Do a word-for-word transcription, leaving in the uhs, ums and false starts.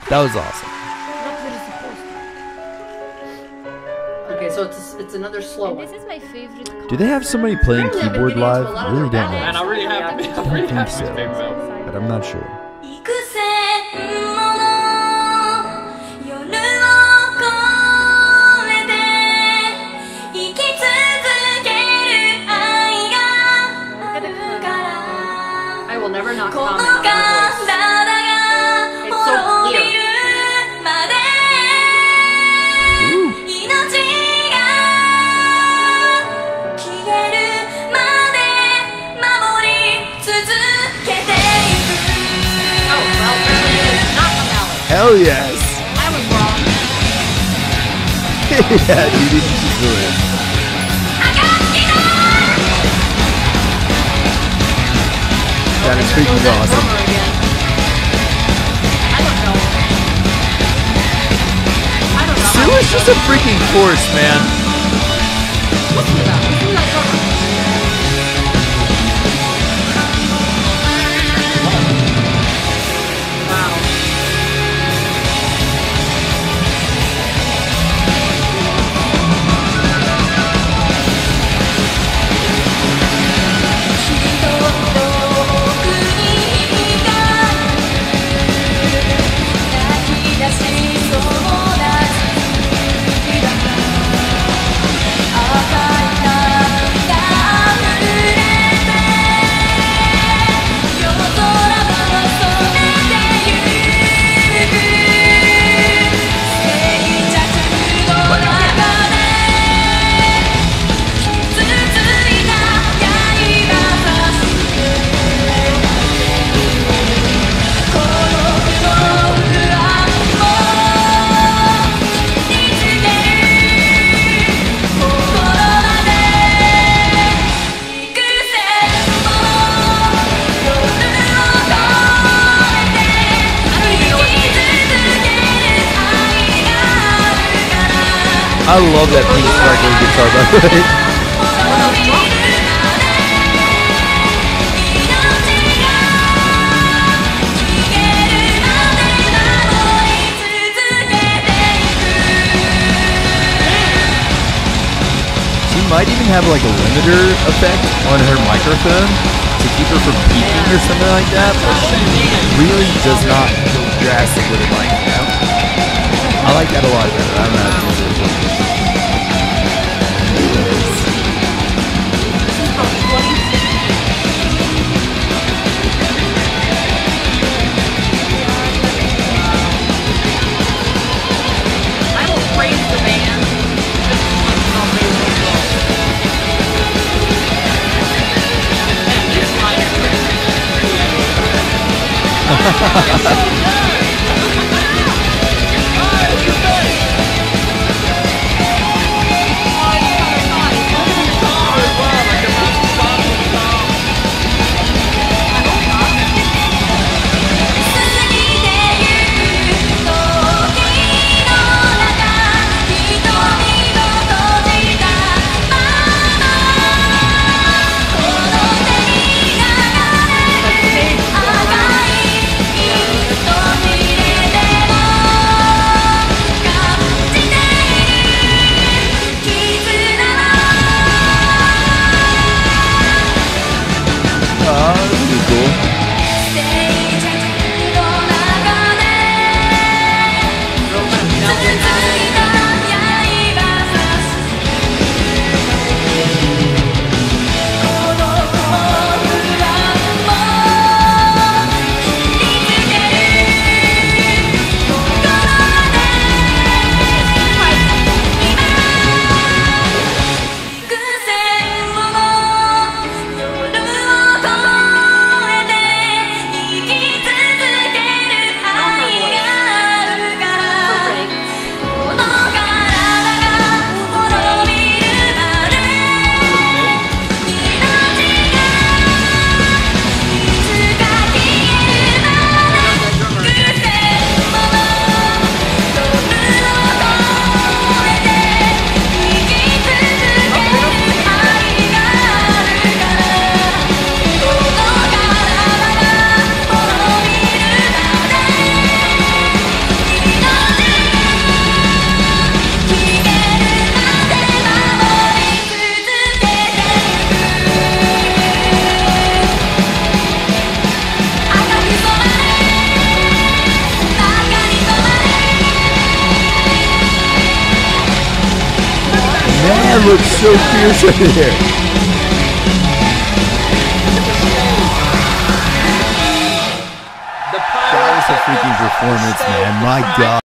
That was awesome. Okay, so it's it's another slow one. This is my favorite. Do they have somebody playing keyboard live? Really don't know. Man, I really have to be. I I really don't have think to so, be big bro. but I'm not sure. 幾千もの夜を越えて生き続ける愛があるから I will never not この comment on 体 her が It's so 滅び clear. るまで命が消えるまで守り続けていく Oh, well, apparently it's not a ballad. Hell yes! I was wrong. Yeah, dude, it's just brilliant. That is freaking That awesome. drummer again. I don't know. I don't know. Still, it's just a freaking force, man. Listen to that. Listen to that drummer. Wow. I love that pink sparkling guitar, by the way. She might even have like a limiter effect on her microphone to keep her from peaking or something like that, but she really does not go drastic with it like that. I like that a lot better. I don't know. I will praise the band just on how amazing it was. And this line is looks so fierce right there. The That was a freaking performance, man. My God.